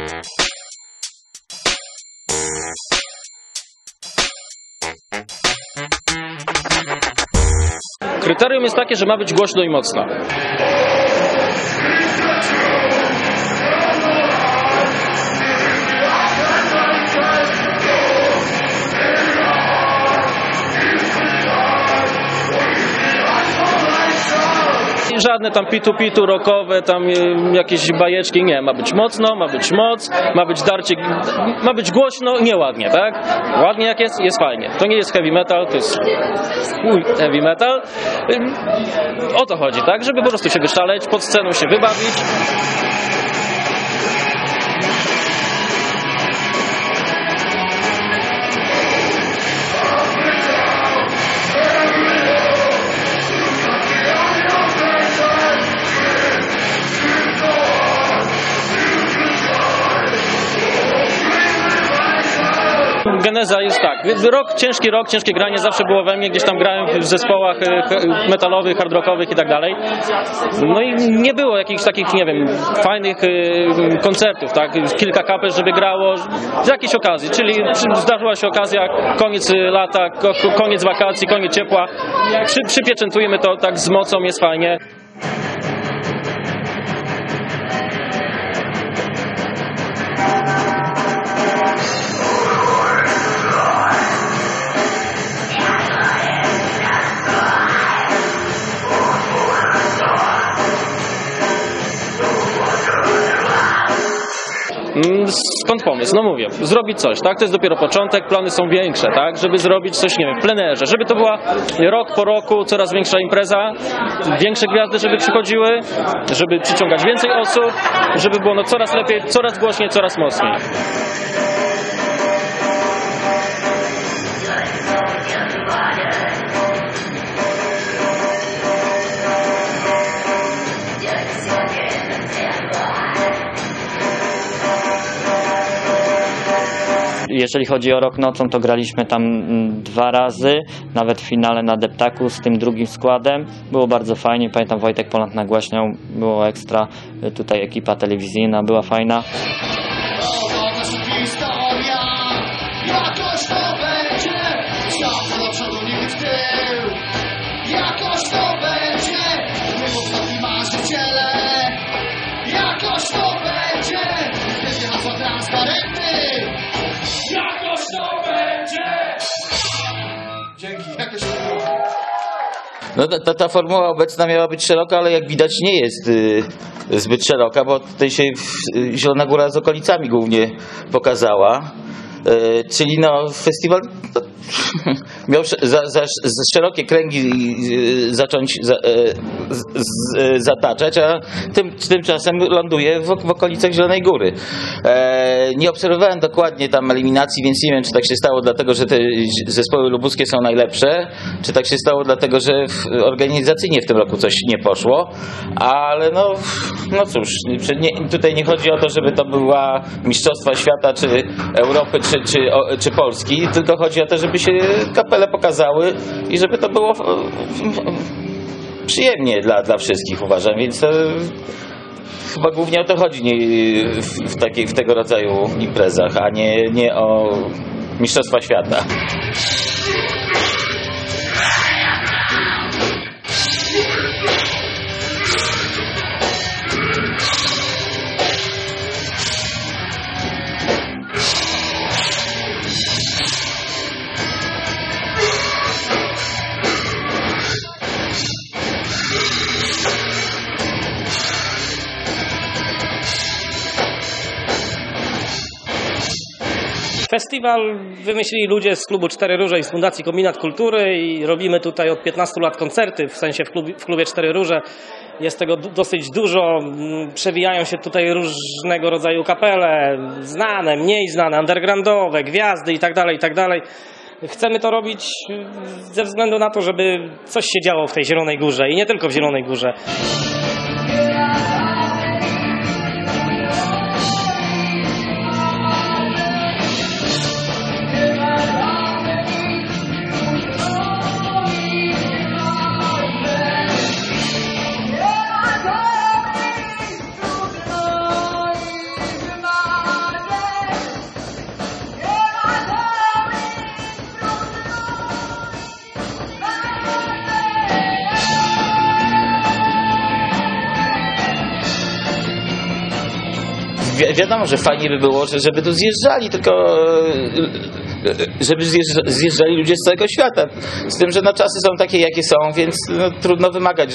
Kryterium jest takie, że ma być głośno i mocno. Żadne tam pitu rockowe, tam jakieś bajeczki, nie. Ma być mocno, ma być moc, ma być darcie, ma być głośno, nieładnie, tak? Ładnie jak jest fajnie. To nie jest heavy metal, to jest heavy metal. O to chodzi, tak? Żeby po prostu się wyszaleć, pod sceną się wybawić. Geneza jest tak, ciężki rok, ciężkie granie zawsze było we mnie, gdzieś tam grałem w zespołach metalowych, hard rockowych i tak dalej. No i nie było jakichś takich, nie wiem, fajnych koncertów, tak, kilka kapel, żeby grało z jakiejś okazji, czyli zdarzyła się okazja, koniec lata, koniec wakacji, koniec ciepła, przypieczętujemy to tak z mocą, jest fajnie. Skąd pomysł? No mówię, zrobić coś, tak? To jest dopiero początek, plany są większe, tak? Żeby zrobić coś, nie wiem, w plenerze, żeby to była rok po roku coraz większa impreza, większe gwiazdy, żeby przychodziły, żeby przyciągać więcej osób, żeby było no coraz lepiej, coraz głośniej, coraz mocniej. Jeżeli chodzi o Rok Nocą, to graliśmy tam 2 razy, nawet w finale na Deptaku z tym drugim składem. Było bardzo fajnie, pamiętam Wojtek Poland nagłaśniał, było ekstra, tutaj ekipa telewizyjna była fajna. No ta formuła obecna miała być szeroka, ale jak widać nie jest zbyt szeroka, bo tutaj się Zielona Góra z okolicami głównie pokazała. Czyli no festiwal miał za szerokie kręgi zacząć zataczać, a tymczasem ląduje w okolicach Zielonej Góry. Nie obserwowałem dokładnie tam eliminacji, więc nie wiem, czy tak się stało dlatego, że te zespoły lubuskie są najlepsze, czy tak się stało dlatego, że organizacyjnie w tym roku coś nie poszło, ale no cóż, tutaj nie chodzi o to, żeby to była Mistrzostwa Świata, czy Europy, czy Polski, tylko chodzi o to, żeby się kapele pokazały i żeby to było przyjemnie dla wszystkich, uważam, więc chyba głównie o to chodzi w tego rodzaju imprezach, a nie o Mistrzostwa Świata. Festiwal wymyślili ludzie z klubu Cztery Róże i z Fundacji Kombinat Kultury i robimy tutaj od 15 lat koncerty, w sensie w klubie Cztery Róże. Jest tego dosyć dużo, przewijają się tutaj różnego rodzaju kapele, znane, mniej znane, undergroundowe, gwiazdy itd. Chcemy to robić ze względu na to, żeby coś się działo w tej Zielonej Górze i nie tylko w Zielonej Górze. wiadomo, że fajnie by było, żeby tu zjeżdżali, tylko żeby zjeżdżali ludzie z całego świata. Z tym, że no, czasy są takie, jakie są, więc no, trudno wymagać,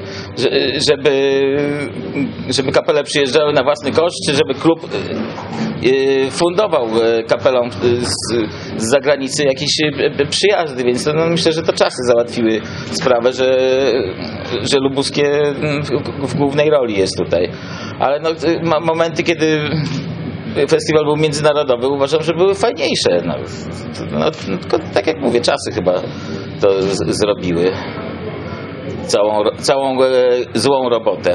żeby kapele przyjeżdżały na własny koszt, czy żeby klub fundował kapelom z zagranicy jakieś przyjazdy, więc no, myślę, że to czasy załatwiły sprawę, że lubuskie w głównej roli jest tutaj. Ale no, momenty, kiedy festiwal był międzynarodowy, uważam, że były fajniejsze. Tylko tak jak mówię, czasy chyba to zrobiły całą złą robotę.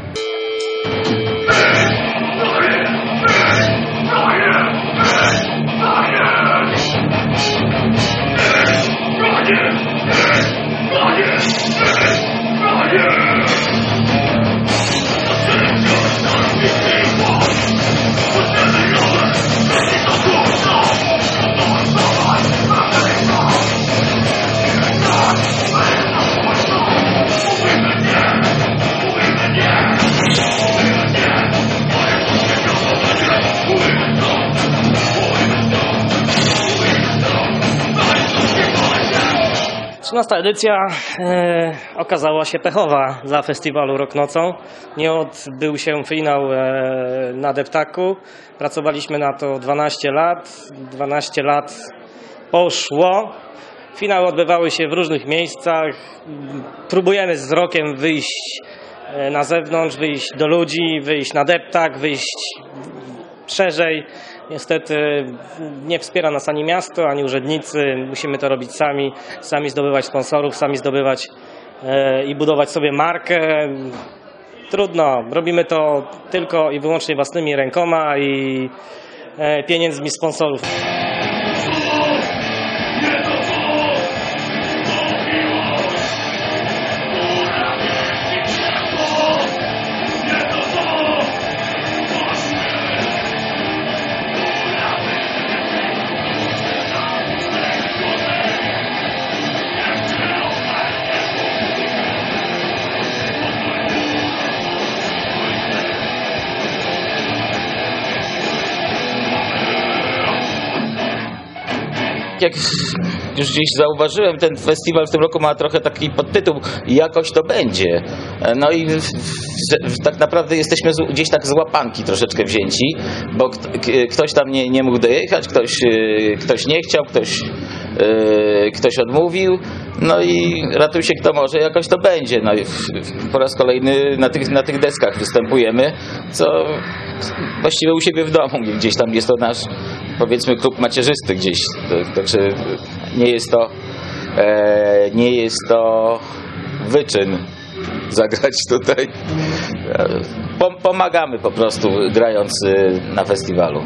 Trzynasta edycja okazała się pechowa dla festiwalu Rok Nocą. Nie odbył się finał na deptaku. Pracowaliśmy na to 12 lat. 12 lat poszło. Finały odbywały się w różnych miejscach. Próbujemy z rokiem wyjść na zewnątrz, wyjść do ludzi, wyjść na deptak, wyjść szerzej. Niestety nie wspiera nas ani miasto, ani urzędnicy. Musimy to robić sami zdobywać sponsorów, sami zdobywać i budować sobie markę. Trudno, robimy to tylko i wyłącznie własnymi rękoma i pieniędzmi sponsorów. Jak już gdzieś zauważyłem, ten festiwal w tym roku ma trochę taki podtytuł "Jakoś to będzie". No i tak naprawdę jesteśmy gdzieś tak z łapanki troszeczkę wzięci, bo ktoś tam nie mógł dojechać, ktoś nie chciał, ktoś odmówił. No i ratuj się kto może, jakoś to będzie. No i po raz kolejny na tych deskach występujemy, co właściwie u siebie w domu. Gdzieś tam jest to nasz, powiedzmy, klub macierzysty gdzieś. Także nie jest to wyczyn zagrać tutaj. Pomagamy po prostu, grając na festiwalu.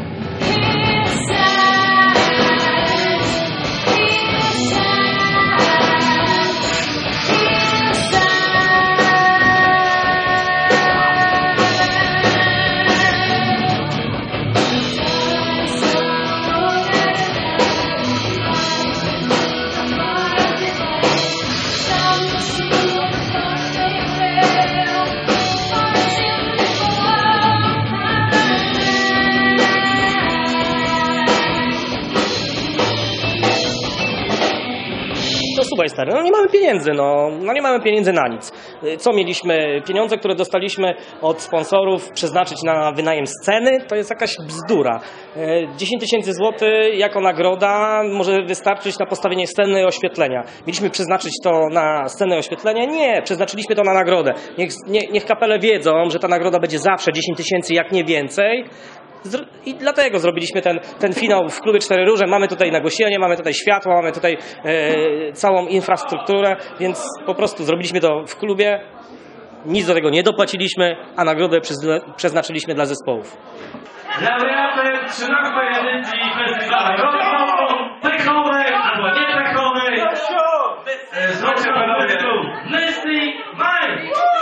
Słuchaj stary, no nie mamy pieniędzy, no nie mamy pieniędzy na nic. Co mieliśmy? Pieniądze, które dostaliśmy od sponsorów przeznaczyć na wynajem sceny, to jest jakaś bzdura. 10 000 złotych jako nagroda może wystarczyć na postawienie sceny i oświetlenia. Mieliśmy przeznaczyć to na scenę i oświetlenia? Nie, przeznaczyliśmy to na nagrodę. Niech kapele wiedzą, że ta nagroda będzie zawsze 10 000, jak nie więcej. I dlatego zrobiliśmy ten finał w klubie Cztery Róże. Mamy tutaj nagłośnienie, mamy tutaj światło, mamy tutaj całą infrastrukturę, więc po prostu zrobiliśmy to w klubie. Nic do tego nie dopłaciliśmy, a nagrodę przeznaczyliśmy dla zespołów. Laureatem 13. edycji festiwalu Rok Nocą, pechowej albo nie pechowej. Zróbcie panowie Mystic Mind!